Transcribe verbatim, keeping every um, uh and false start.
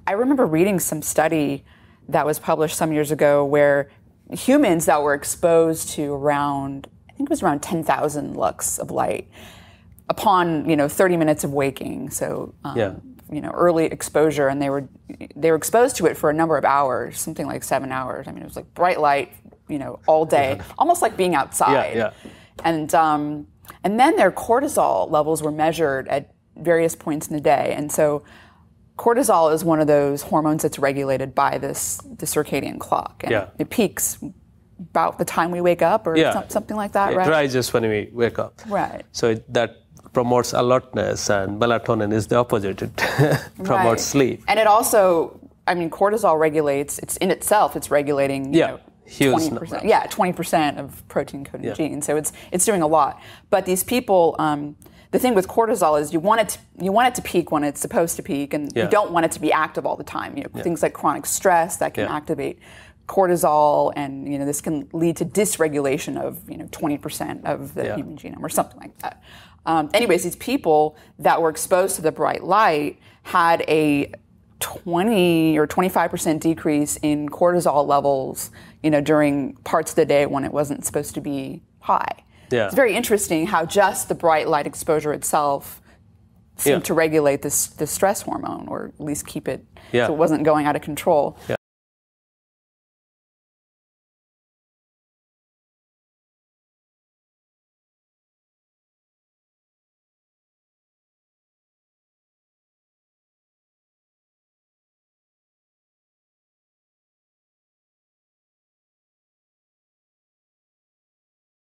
I remember reading some study that was published some years ago where humans that were exposed to around, I think it was around ten thousand lux of light upon, you know, thirty minutes of waking. So, um, yeah. you know, early exposure, and they were they were exposed to it for a number of hours, something like seven hours. I mean, it was like bright light, you know, all day, yeah. almost like being outside. Yeah, yeah. And um, and then their cortisol levels were measured at various points in the day, and so cortisol is one of those hormones that's regulated by this the circadian clock, and yeah. it peaks about the time we wake up, or yeah. some, something like that, it right? It rises when we wake up. Right. So it, that promotes alertness, and melatonin is the opposite. It promotes right. sleep. And it also, I mean, cortisol regulates, it's in itself, it's regulating, you yeah. know, Huge twenty percent. number. Yeah, twenty percent of protein-coding yeah. genes. So it's it's doing a lot. But these people, um, the thing with cortisol is you want it to, you want it to peak when it's supposed to peak, and yeah. you don't want it to be active all the time. You know, yeah. things like chronic stress that can yeah. activate cortisol, and you know this can lead to dysregulation of you know twenty percent of the yeah. human genome or something like that. Um, anyways, these people that were exposed to the bright light had a twenty or twenty-five percent decrease in cortisol levels, you know, during parts of the day when it wasn't supposed to be high. Yeah. It's very interesting how just the bright light exposure itself seemed yeah. to regulate this the stress hormone, or at least keep it yeah. so it wasn't going out of control. Yeah.